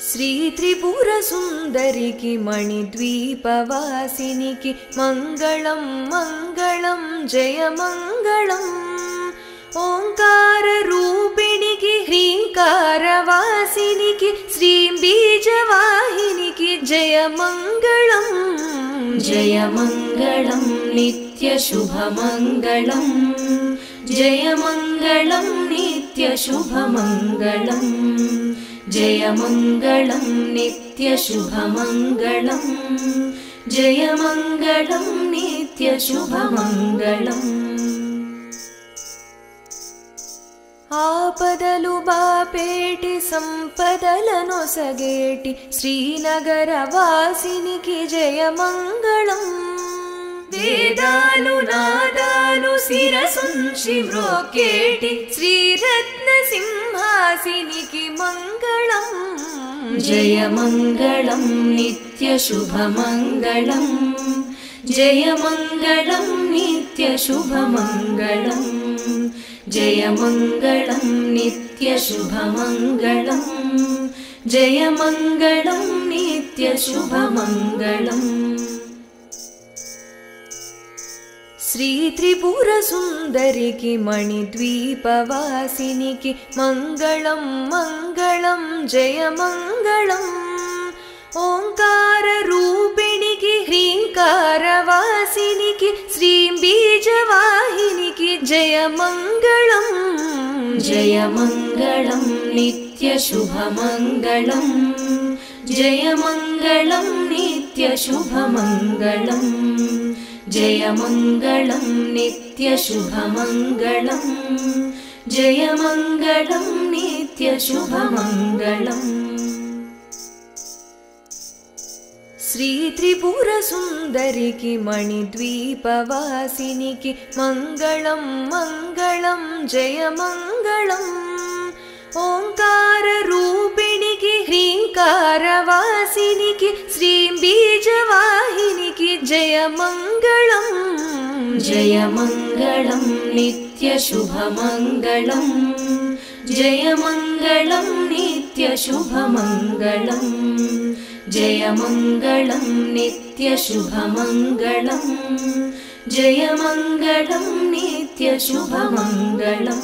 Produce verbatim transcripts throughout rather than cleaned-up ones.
श्री त्रिपुर सुंदरी की मणिद्वीपवासिनी की मंगलम मंगलम जय मंगलम। ओंकार रूपिणी की ह्रींकार वासिनी की श्री बीजवाहिनी की जय मंगलम जय मंगलम नित्य शुभ मंगलम जय मंगलम नित्य शुभ मंगलम जय मंगलम नित्य शुभ मंगलम जय मंगलम नित्य शुभ मंगलम। ఆపదలు బాపేటి సంపదలనొసగేటి శ్రీనగర వాసినికి జయ మంగళం। వేదాలు నాదాలు శిరసుంచి మ్రోకేటి శ్రీరత్న సింహాసినికి మంగళం జయ మంగళం నిత్య శుభ మంగళం జయ మంగళం నిత్య శుభ మంగళం जय मंगलम नित्य शुभ मंगलम जय मंगलम नित्य शुभ मंगलम। श्री त्रिपुर सुंदरी की मणिद्वीपवासिनी की मंगलम मंगलम जय मंगलम। ओंकार रूपिणी की ह्रींकार वासिनी की श्री बीजवाहिनी की जय मंगलम जय मंगलम नित्य शुभ मंगलम जय मंगलम नित्य शुभ मंगलम जय मंगलम नित्य शुभ मंगलम जय मंगलम नित्य शुभ मंगलम। श्री त्रिपुर सुंदरी की मणिद्वीपवासिनी की मंगलम मंगलम जय मंगलम। ओंकार रूपिणी की ह्रींकार वासिनी की श्री बीजवाहिनी की जय मंगलम जय मंगलम नित्य शुभ मंगलम जय मंगलम नित्य शुभ मंगलम जय मंगलम नित्य शुभ मंगलम जय मंगलम नित्य शुभ मंगलम।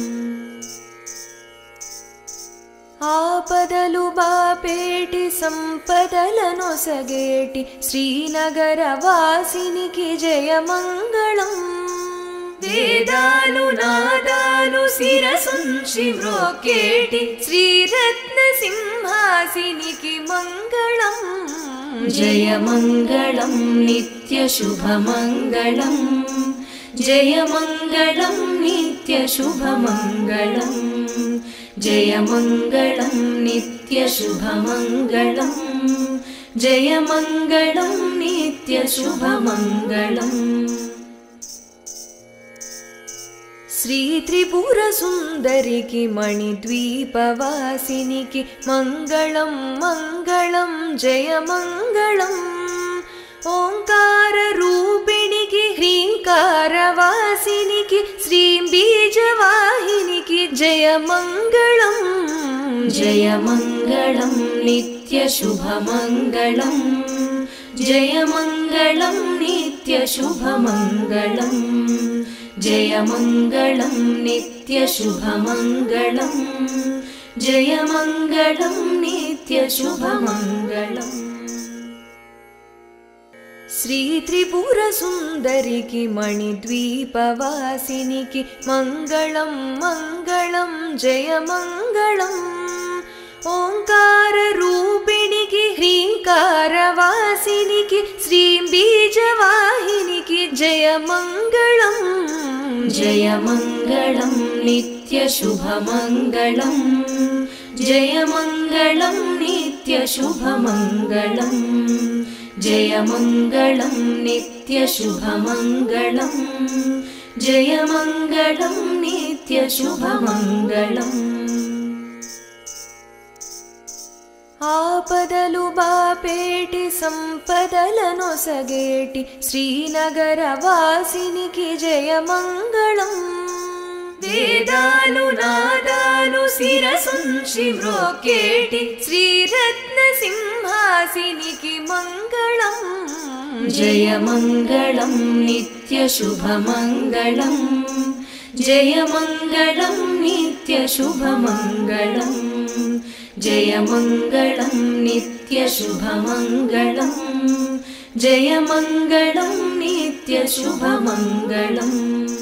ఆపదలు బాపేటి సంపదలనొసగేటి శ్రీనగర వాసినికి జయ మంగళం। వేదాలు నాదాలు శిరసుంచి మ్రోకేటి శ్రీరత్న సింహాసినికి మంగళం జయ మంగళం నిత్య శుభ మంగళం జయ మంగళం నిత్య శుభ మంగళం जय मंगलम नित्य शुभ मंगलम जय मंगलम नित्य शुभ मंगलम। श्री त्रिपुर सुंदरी की मणिद्वीपवासिनी की मंगलम मंगलम जय मंगलम। ओंकार रूपिणी की ह्रींकार वासिनी की श्री बीजवाहिनी की जय मंगलम जय मंगलम नित्य शुभ मंगलम जय मंगलम नित्य शुभ मंगलम जय मंगलम नित्य शुभ मंगलम जय मंगलम नित्य शुभ मंगलम। श्री त्रिपुर सुंदरी की मणिद्वीपवासिनी की मंगलम मंगलम जय मंगलम। ओंकार रूपिणी की ह्रींकार वासिनी की श्री बीजवाहिनी की जय मंगलम जय मंगलम नित्य शुभ मंगलम जय मंगलम नित्य शुभ मंगलम जय मंगलम नित्य शुभ मंगलम जय मंगलम नित्य शुभ मंगलम। ఆపదలు బాపేటి సంపదలనొసగేటి శ్రీనగర వాసినికి జయ మంగళం। వేదాలు నాదాలు శిరసుంచి మ్రోకేటి శ్రీరత్న సింహాసినికి మంగళం. జయ మంగళం నిత్య శుభ మంగళం. జయ మంగళం నిత్య శుభ మంగళం. జయ మంగళం నిత్య శుభ మంగళం. జయ మంగళం నిత్య శుభ మంగళం.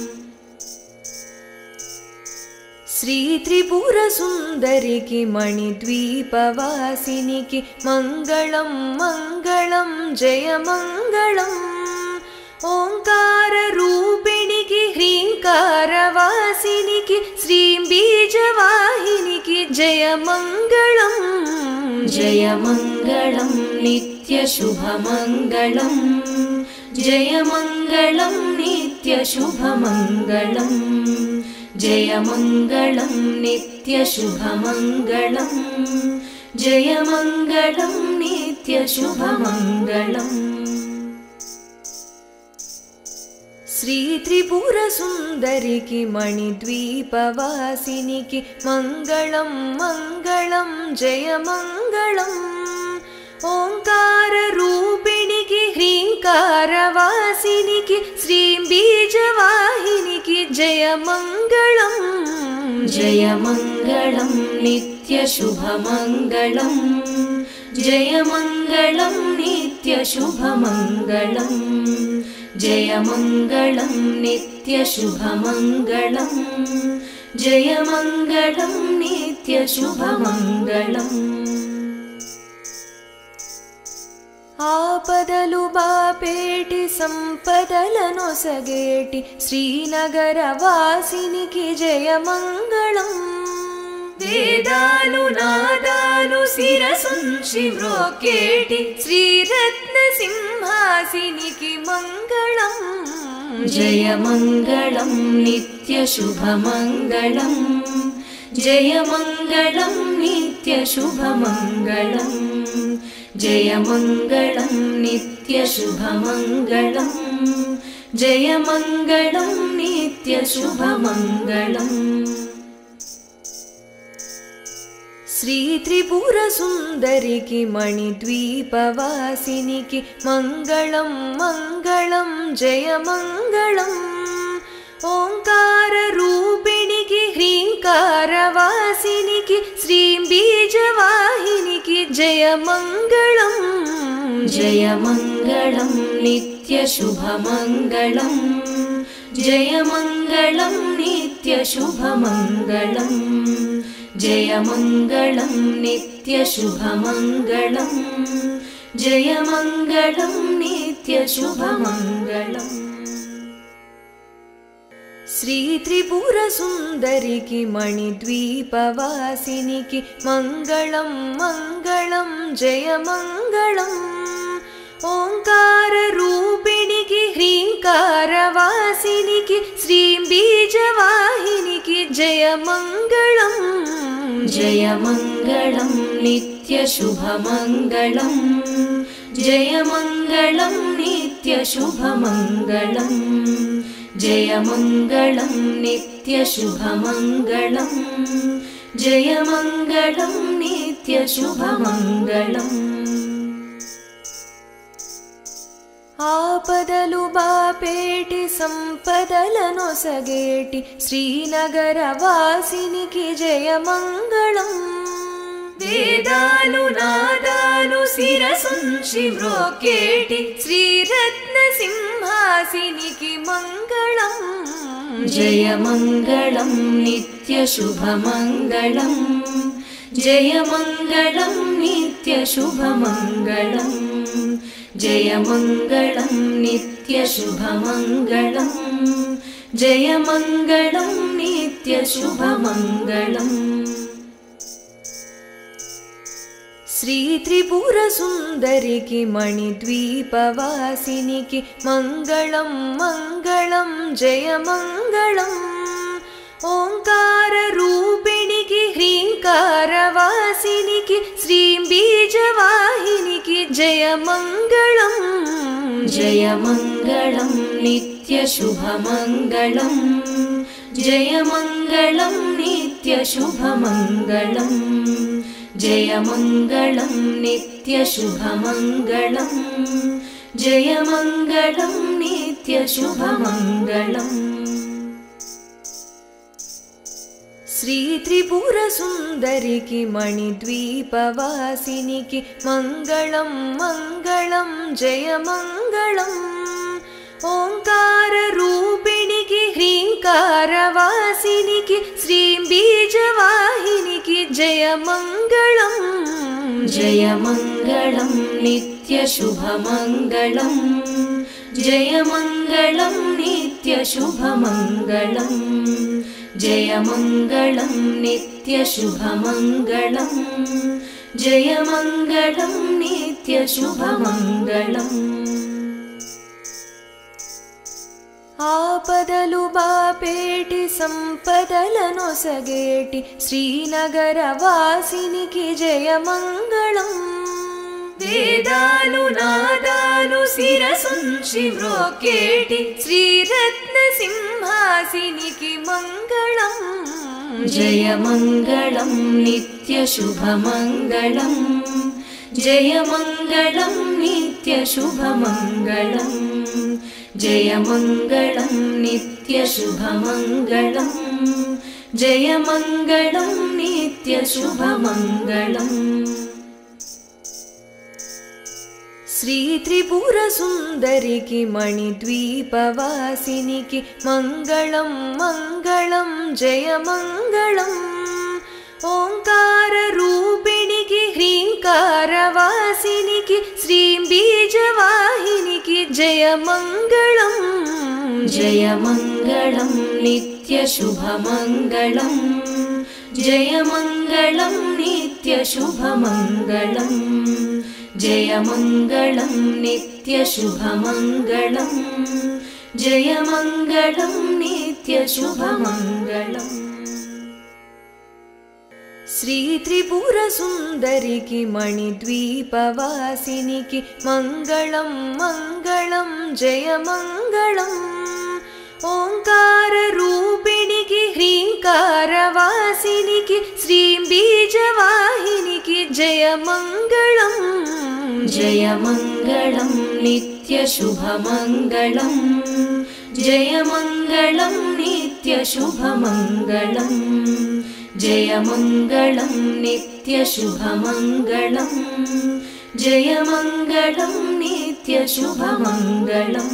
శ్రీ త్రిపుర సుందరికి మణిద్వీపవాసినికి మంగళం మంగళం జయ మంగళం. ఓంకార రూపిణికి హ్రీంకారవాసినికి శ్రీం బీజవాహినికి జయ మంగళం. జయ మంగళం నిత్య శుభ మంగళం. జయ మంగళం నిత్య శుభ మంగళం. జయ మంగళం నిత్య శుభ మంగళం. జయ మంగళం నిత్య శుభ మంగళం. శ్రీ త్రిపుర సుందరికి మణిద్వీపవాసినికి మంగళం మంగళం జయ మంగళం. ఓంకార రూపిణికి హ్రీంకారవాసినికి శ్రీం బీజవాహినికి జయ మంగళం. జయ మంగళం నిత్య శుభ మంగళం. జయ మంగళం నిత్య శుభ మంగళం. జయ మంగళం నిత్య శుభ మంగళం. జయ మంగళం నిత్య శుభ మంగళం. ఆపదలు బాపేటి సంపదలనొసగేటి శ్రీనగర వాసినికి జయ మంగళం. వేదాలు నాదాలు శిరసుంచి మ్రోకేటి శ్రీరత్న సింహాసినికి మంగళం. జయ మంగళం నిత్య శుభ మంగళం. జయ మంగళం నిత్య శుభ మంగళం. జయ మంగళం నిత్య శుభ మంగళం. జయ మంగళం నిత్య శుభ మంగళం. శ్రీ త్రిపుర సుందరికి మణిద్వీపవాసినికి మంగళం మంగళం జయ మంగళం. ఓంకార రూపిణికి హ్రీంకారవాసినికి శ్రీం బీజవాహినికి జయ మంగళం. జయ మంగళం నిత్య శుభ మంగళం. జయ మంగళం నిత్య శుభ మంగళం. జయ మంగళం నిత్య శుభ మంగళం. జయ మంగళం నిత్య శుభ మంగళం. శ్రీ త్రిపుర సుందరికి మణిద్వీపవాసినికి మంగళం మంగళం జయ మంగళం. ఓంకార రూపిణికి హ్రీంకారవాసినికి శ్రీం బీజవాహినికి జయ మంగళం. జయ మంగళం నిత్య శుభ మంగళం. జయ మంగళం నిత్య శుభ మంగళం. జయ మంగళం నిత్య శుభ మంగళం. జయ మంగళం నిత్య శుభ మంగళం. ఆపదలు బాపేటి సంపదలనొసగేటి శ్రీనగర వాసినికి జయ మంగళం. వేదాలు నాదాలు శిరసుంచి మ్రోకేటి శ్రీరత్న సింహాసినికి మంగళం. జయ మంగళం నిత్య శుభ మంగళం. జయ మంగళం నిత్య శుభ మంగళం. జయ మంగళం నిత్య శుభ మంగళం. జయ మంగళం నిత్య శుభ మంగళం. శ్రీ త్రిపుర సుందరికి మణిద్వీపవాసినికి మంగళం మంగళం జయ మంగళం. ఓంకార రూపిణికి హ్రీంకారవాసినికి శ్రీం బీజవాహినికి జయ మంగళం. జయ మంగళం నిత్య శుభ మంగళం. जयमङ्गलं नित्यशुभमङ्गलं जयमङ्गलं नित्यशुभमङ्गलं जयमङ्गलं नित्यशुभमङ्गलम् श्री त्रिपुर सुंदरी की मणिद्वीपवासिनी की मंगलम मंगलम जय मंगलम ओंकार रूपिणी की ह्रींकार वासिनी की श्री बीजवाहिनी की जय मंगलम जय मंगलम नित्य शुभ मंगलम जय मंगलम नित्य शुभ मंगलम जय मंगलम नित्य शुभ मंगलम जय मंगलम नित्य शुभ मंगलम ఆపదలు బాపేటి సంపదలనొసగేటి శ్రీనగర వాసినికి జయమంగళం వేదాలు నాదాలు శిరసుంచి మ్రోకేటి శ్రీరత్న సింహాసినికి మంగళం जयमङ्गलं नित्यशुभमङ्गलं जयमङ्गलं नित्यशुभमङ्गलं जयमङ्गलं नित्यशुभमङ्गलं जयमङ्गलं नित्यशुभमङ्गलम् श्री त्रिपुर सुंदरी की मणिद्वीपवासिनी की मंगलम मंगलम जय मंगलम ओंकार रूपिणी की ह्रींकार वासिनी की श्री बीजवाहिनी की जय मंगलम जय मंगलम नित्य शुभ मंगलम जय मंगलम नित्य शुभ मंगलम जय मंगलम नित्य शुभ मंगलम जय मंगलम नित्य शुभ मंगलम श्री त्रिपुर सुंदरी की मणिद्वीपवासिनी की मंगलम मंगलम जय मंगलम ओंकार रूपिणी की ह्रींकार वासिनी की श्री बीजवाहिनी की जय मंगलम जय मंगलम नित्य शुभ मंगलम जय मंगलम नित्य शुभ मंगलम जय मंगलम नित्य शुभ मंगलम जय मंगलम नित्य शुभ मंगलम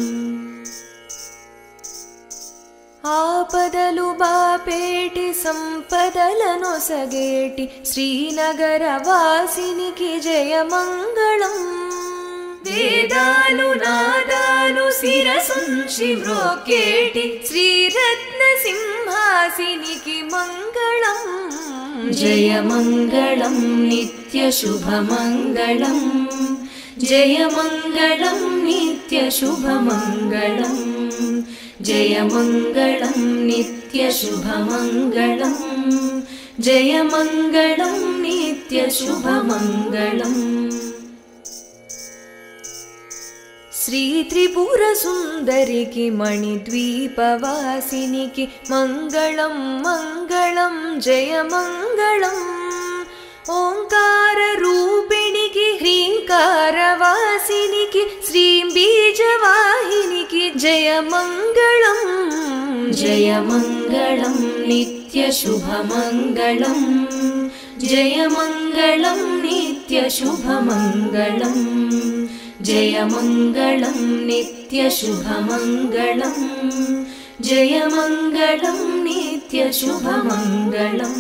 ఆపదలు బాపేటి సంపదలనొసగేటి శ్రీనగర వాసినికి జయమంగళం వేదాలు నాదాలు శిరసుంచి మ్రోకేటి శ్రీరత్న సింహాసినికి మంగళం जय मंगलम नित्य शुभ मंगलम जय मंगलम नित्य शुभ मंगलम जय मंगलम नित्य शुभ मंगलम जय मंगलम नित्य शुभ मंगलम श्री त्रिपुर सुंदरी की मणिद्वीपवासिनी की मंगलम मंगलम जय मंगलम ओंकार रूपिणी की ह्रींकार वासिनी की श्री बीजवाहिनी की जय मंगलम जय मंगलम नित्य शुभ मंगलम जय मंगलम नित्य शुभ मंगलम जय मंगलम नित्य शुभ मंगलम जय मंगलम नित्य शुभ मंगलम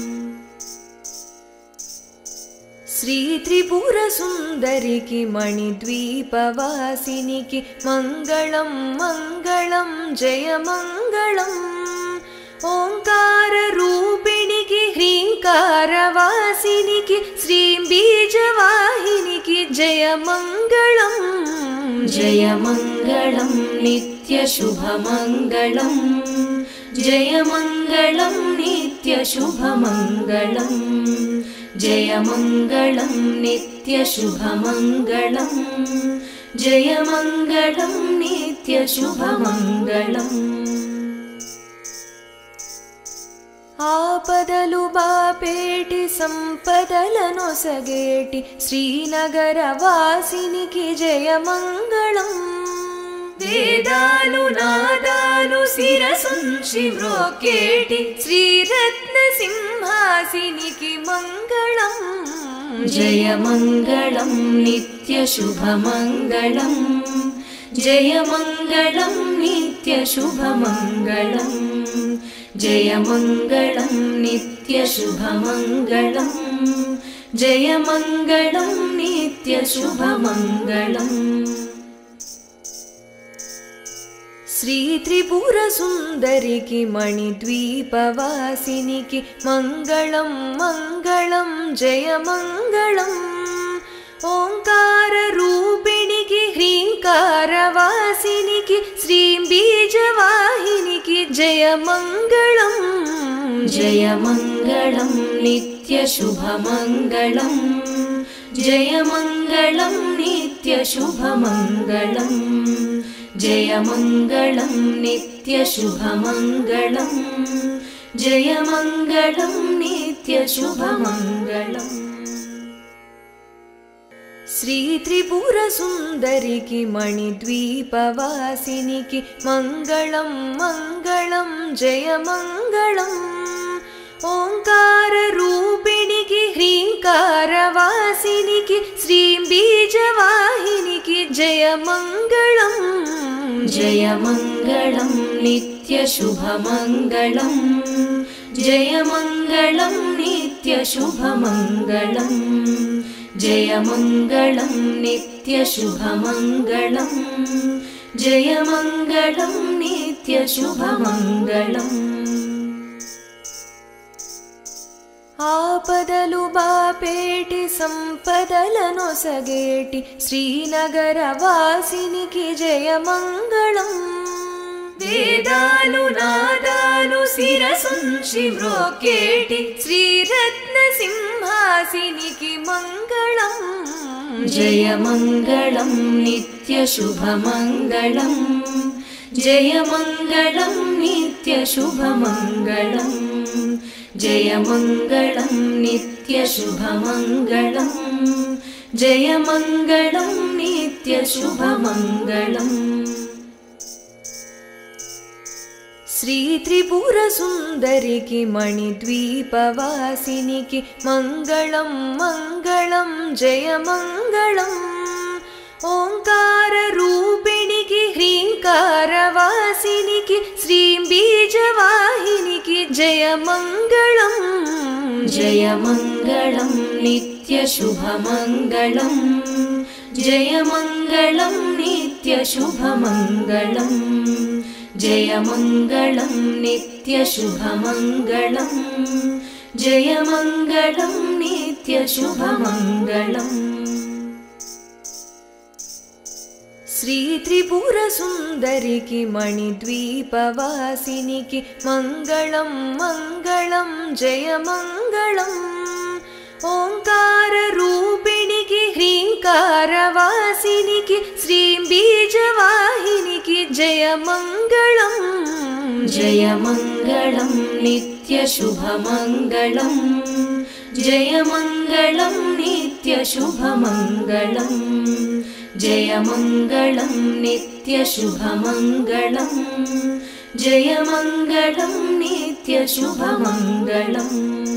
श्री त्रिपुर सुंदरी की मणिद्वीपवासिनी की मंगलम मंगलम जय मंगलम ओंकार रूपिणी की ह्रींकार वासिनी की श्री बीजवाहिनी की जय मंगलम जय मंगलम नित्य शुभ मंगलम जय मंगलम नित्य शुभ मंगलम जय मंगलम नित्य शुभ मंगलम जय मंगलम नित्य शुभ मंगलम ఆపదలు బాపేటి సంపదలనొసగేటి శ్రీనగర వాసినికి జయమంగళం. వేదాలు నాదాలు శిరసుంచి మ్రోకేటి శ్రీరత్న సింహాసినికి మంగళం. జయమంగళం నిత్యశుభమంగళం. జయమంగళం నిత్యశుభమంగళం. జయమంగళం నిత్యశుభమంగళం. జయమంగళం నిత్యశుభమంగళం. శ్రీ త్రిపుర సుందరికి మణిద్వీపవాసినికి మంగళం మంగళం జయమంగళం. ఓంకార రూపిణికి హ్రీంకారవాసినికి శ్రీం బీజవాహినికి జయమంగళం. జయమంగళం నిత్యశుభమంగళం. జయమంగళం నిత్యశుభమంగళం. జయమంగళం నిత్యశుభమంగళం. జయమంగళం నిత్యశుభమంగళం. శ్రీ త్రిపుర సుందరికి మణిద్వీపవాసినికి మంగళం మంగళం జయమంగళం. ఓంకార రూపిణికి హ్రీంకారవాసినికి శ్రీం బీజవాహినికి జయమంగళం. జయమంగళం నిత్యశుభమంగళం. జయమంగళం నిత్యశుభమంగళం. జయమంగళం నిత్యశుభమంగళం. జయమంగళం నిత్యశుభమంగళం. ఆపదలు బాపేటి సంపదలనొసగేటి శ్రీనగర వాసినికి జయమంగళం. వేదాలు నాదాలు శిరసుంచి మ్రోకేటి శ్రీరత్న సింహాసినికి మంగళం. జయమంగళం నిత్యశుభమంగళం. జయమంగళం నిత్యశుభమంగళం. జయమంగళం నిత్యశుభమంగళం. జయమంగళం నిత్యశుభమంగళం. శ్రీ త్రిపుర సుందరికి మణిద్వీపవాసినికి మంగళం మంగళం జయమంగళం. ఓంకార రూపిణికి హ్రీంకారవాసినికి శ్రీం బీజవాహినికి జయమంగళం. జయమంగళం నిత్యశుభమంగళం. జయమంగళం నిత్యశుభమంగళం. జయమంగళం నిత్యశుభమంగళం. జయమంగళం నిత్యశుభమంగళం. శ్రీ త్రిపుర సుందరికి మణిద్వీపవాసినికి మంగళం మంగళం జయమంగళం. ఓంకార రూపిణికి హ్రీంకారవాసినికి శ్రీం బీజవాహినికి జయమంగళం. జయమంగళం నిత్యశుభమంగళం. జయమంగళం నిత్యశుభమంగళం. జయమంగళం నిత్యశుభమంగళం. జయమంగళం నిత్యశుభమంగళం.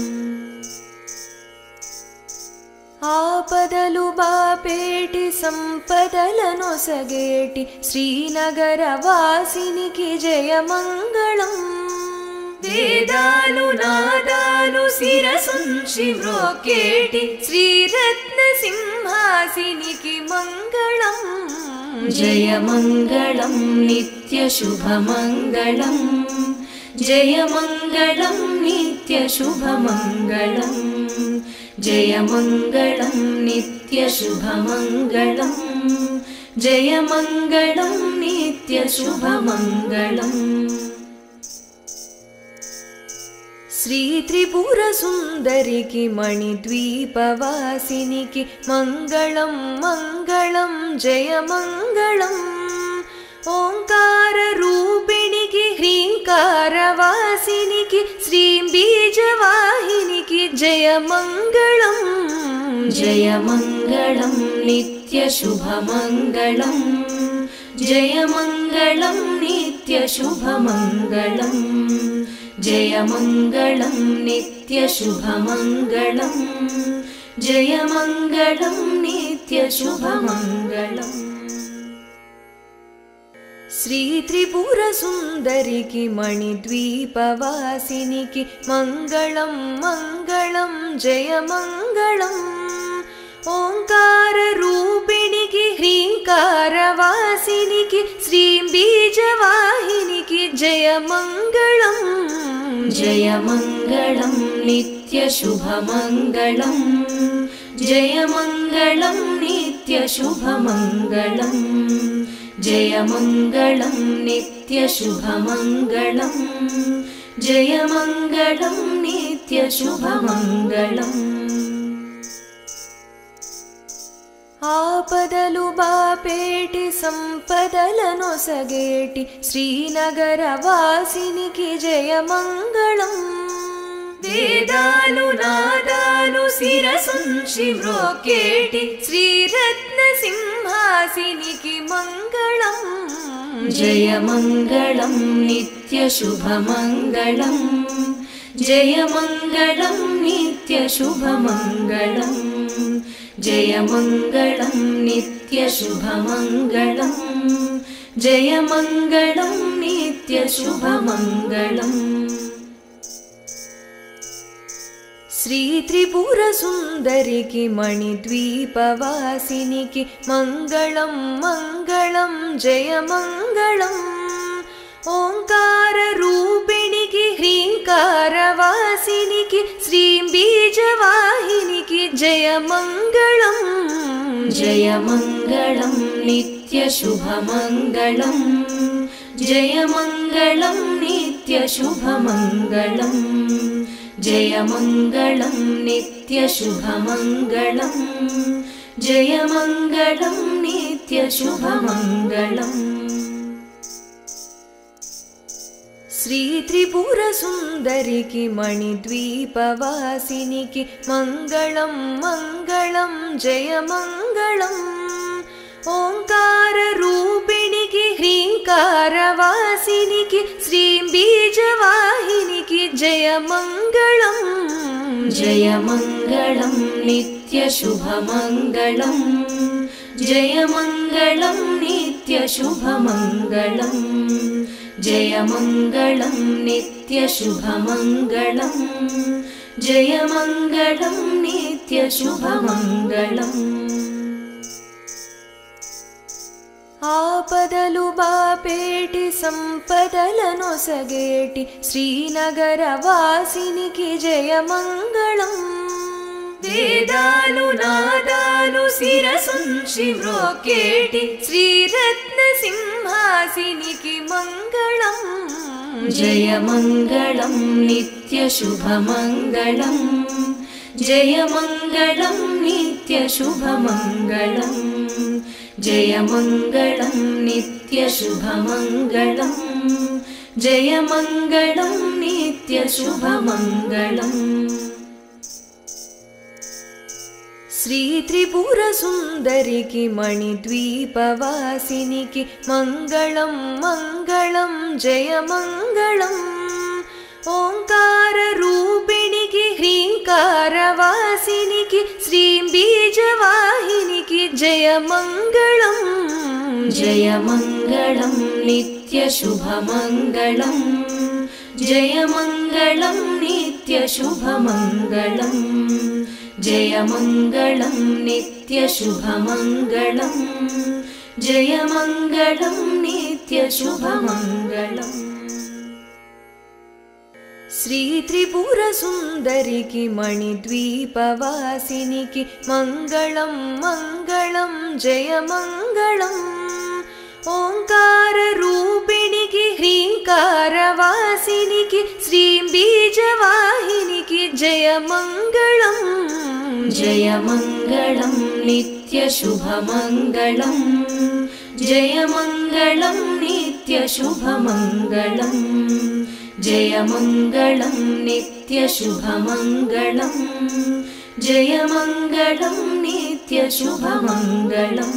ఆపదలు బాపేటి సంపదలనొసగేటి శ్రీనగర వాసినికి జయమంగళం. వేదాలు నాదాలు శిరసుంచి మ్రోకేటి శ్రీరత్న సింహాసినికి మంగళం. జయమంగళం నిత్యశుభమంగళం. జయమంగళం నిత్యశుభమంగళం. జయమంగళం నిత్యశుభమంగళం. జయమంగళం నిత్యశుభమంగళం. శ్రీ త్రిపుర సుందరికి మణిద్వీపవాసినికి మంగళం మంగళం జయమంగళం. ఓంకార రూపిణికి హ్రీంకారవాసినికి శ్రీం బీజవాహినికి జయమంగళం జయమంగళం నిత్యశుభమంగళం జయమంగళం నిత్యశుభమంగళం జయమంగళం నిత్యశుభమంగళం జయమంగళం నిత్యశుభమంగళం శ్రీ త్రిపుర సుందరికి మణిద్వీపవాసినికి మంగళం మంగళం జయమంగళం ఓంకార రూపిణికి హ్రీంకారవాసినికి శ్రీం బీజవాహినికి జయమంగళం జయమంగళం నిత్యశుభమంగళం జయమంగళం నిత్యశుభమంగళం జయమంగళం నిత్యశుభమంగళం జయమంగళం నిత్యశుభమంగళం ఆపదలు బాపేటి సంపదలనొసగేటి శ్రీనగర వాసినికి జయమంగళం వేదాలు నాదాలు శిరసుంచి మ్రోకేటి శ్రీరత్న సింహాసినికి మంగళం జయమంగళం నిత్యశుభమంగళం జయమంగళం నిత్యశుభమంగళం జయమంగళం నిత్యశుభమంగళం జయమంగళం నిత్యశుభమంగళం శ్రీ త్రిపుర సుందరికి మణిద్వీపవాసినికి మంగళం మంగళం జయమంగళం ఓంకార రూపిణికి హ్రీంకారవాసినికి శ్రీం బీజవాహినికి జయమంగళం జయమంగళం నిత్యశుభమంగళం జయమంగళం నిత్యశుభమంగళం జయమంగళం నిత్యశుభమంగళం జయమంగళం నిత్యశుభమంగళం శ్రీ త్రిపుర సుందరికి మణిద్వీపవాసినికి మంగళం మంగళం జయమంగళం ఓంకార రూపిణికి హ్రీంకారవాసినికి శ్రీం బీజవాహినికి జయమంగళం జయమంగళం నిత్యశుభమంగళం జయమంగళం నిత్యశుభమంగళం జయమంగళం నిత్యశుభమంగళం జయమంగళం నిత్యశుభమంగళం ఆపదలు బాపేటి సంపదలనొసగేటి శ్రీనగర వాసినికి జయమంగళం వేదాలు నాదాలు శిరసుంచి మ్రోకేటి శ్రీరత్న సింహాసినికి మంగళం జయమంగళం నిత్యశుభమంగళం జయమంగళం నిత్యశుభమంగళం జయమంగళం నిత్యశుభమంగళం జయమంగళం నిత్యశుభమంగళం శ్రీ త్రిపుర సుందరికి మణిద్వీపవాసినికి మంగళం మంగళం జయమంగళం ఓంకార రూపిణికి హ్రీంకారవాసినికి శ్రీం బీజవాహినికి జయమంగళం జయమంగళం నిత్యశుభమంగళం జయమంగళం నిత్యశుభమంగళం జయమంగళం నిత్యశుభమంగళం జయమంగళం నిత్యశుభమంగళం శ్రీ త్రిపుర సుందరికి మణిద్వీపవాసినికి మంగళం మంగళం జయమంగళం ఓంకార రూపిణికి హ్రీంకారవాసినికి శ్రీం బీజవాహినికి జయమంగళం జయమంగళం నిత్యశుభమంగళం జయమంగళం నిత్యశుభమంగళం जयमङ्गलं नित्यशुभमङ्गलं जयमङ्गलं नित्यशुभमङ्गलम्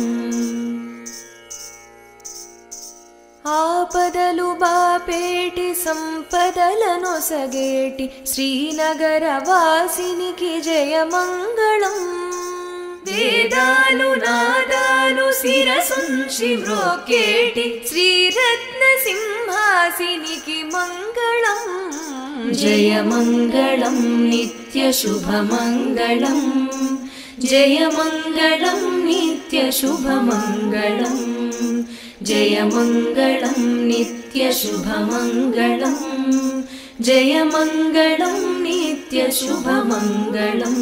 ఆపదలు బాపేటి సంపదలనొసగేటి శ్రీనగర వాసినికి జయమంగళం వేదాలు నాదాలు శిరసుంచి మ్రోకేటి శ్రీరత్న సింహాసినికి మంగళం जयमङ्गलं नित्यशुभमङ्गलं जयमङ्गलं नित्यशुभमङ्गलं जयमङ्गलं नित्यशुभमङ्गलं जयमङ्गलं नित्यशुभमङ्गलम्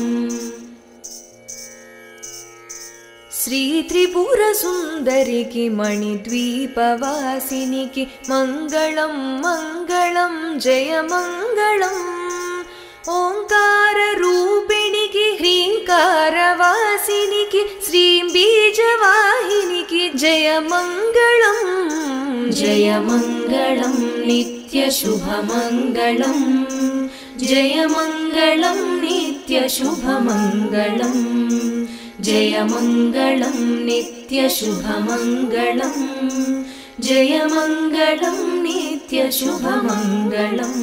శ్రీ త్రిపుర సుందరికి మణిద్వీపవాసినికి మంగళం మంగళం జయమంగళం ఓంకార రూపిణికి హ్రీంకారవాసినికి శ్రీం బీజవాహినికి జయమంగళం जयमङ्गलं नित्यशुभमङ्गलं जयमङ्गलं नित्यशुभमङ्गलं जयमङ्गलं नित्यशुभमङ्गलं जयमङ्गलं नित्यशुभमङ्गलम्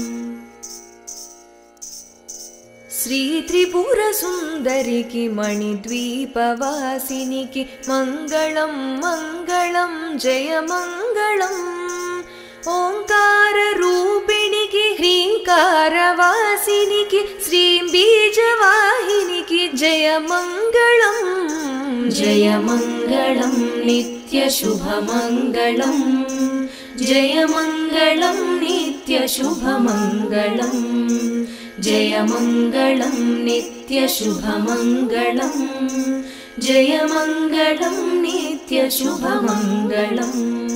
శ్రీ త్రిపుర సుందరికి మణిద్వీపవాసినికి మంగళం మంగళం జయమంగళం ఓంకార రూపిణికి హ్రీంకారవాసినికి శ్రీం బీజవాహినికి జయమంగళం जयमङ्गलं नित्यशुभमङ्गलं जयमङ्गलं नित्यशुभमङ्गलं जयमङ्गलं नित्यशुभमङ्गलं जयमङ्गलं नित्यशुभमङ्गलम्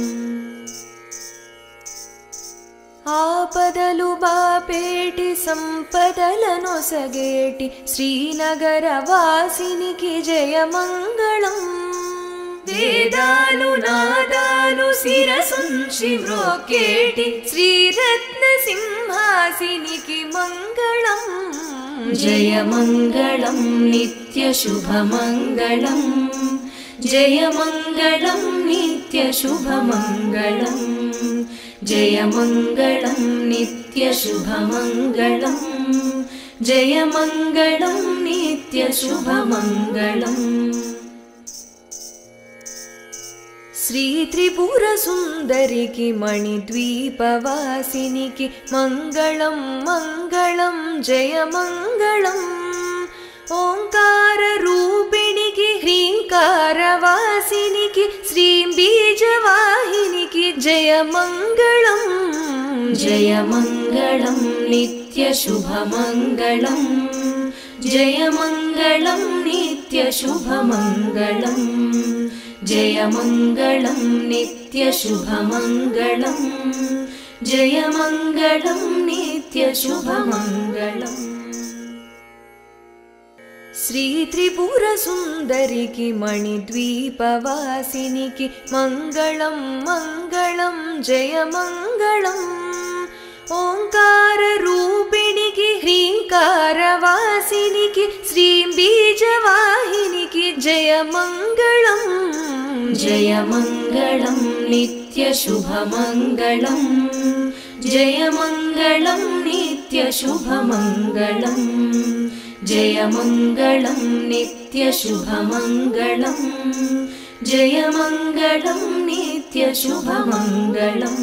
ఆపదలు బాపేటి సంపదలనొసగేటి శ్రీనగర వాసినికి జయమంగళం వేదాలు నాదాలు శిరసుంచి మ్రోకేటి శ్రీరత్న సింహాసినికి మంగళం जयमङ्गलं नित्यशुभमङ्गलं जयमङ्गलं नित्यशुभमङ्गलं जयमङ्गलं नित्यशुभमङ्गलं जयमङ्गलं नित्यशुभमङ्गलम् శ్రీ త్రిపుర సుందరికి మణిద్వీపవాసినికి మంగళం మంగళం జయమంగళం ఓంకార రూపిణికి హ్రీంకారవాసినికి శ్రీం బీజవాహినికి జయమంగళం जयमङ्गलं नित्यशुभमङ्गलं जयमङ्गलं नित्यशुभमङ्गलं जयमङ्गलं नित्यशुभमङ्गलं जयमङ्गलं नित्यशुभमङ्गलम् శ్రీ త్రిపుర సుందరికి మణిద్వీపవాసినికి మంగళం మంగళం జయమంగళం ఓంకార రూపిణికి హ్రీంకారవాసినికి శ్రీం బీజవాహినికి జయమంగళం जयमङ्गलं नित्यशुभमङ्गलं जयमङ्गलं नित्यशुभमङ्गलं जयमङ्गलं नित्यशुभमङ्गलं जयमङ्गलं नित्यशुभमङ्गलम्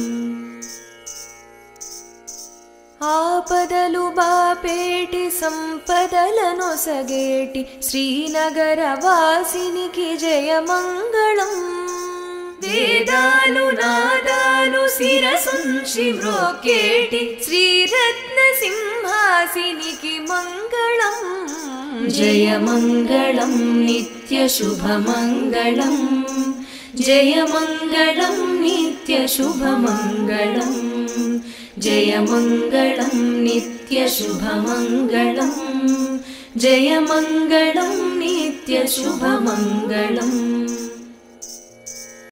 ఆపదలు బాపేటి సంపదలనొసగేటి శ్రీనగర వాసినికి జయమంగళం వేదాలు నాదాలు శిరసుంచి మ్రోకేటి శ్రీరత్న సింహాసినికి మంగళం जयमङ्गलं नित्यशुभमङ्गलं जयमङ्गलं नित्यशुभमङ्गलं जयमङ्गलं नित्यशुभमङ्गलं जयमङ्गलं नित्यशुभमङ्गलम्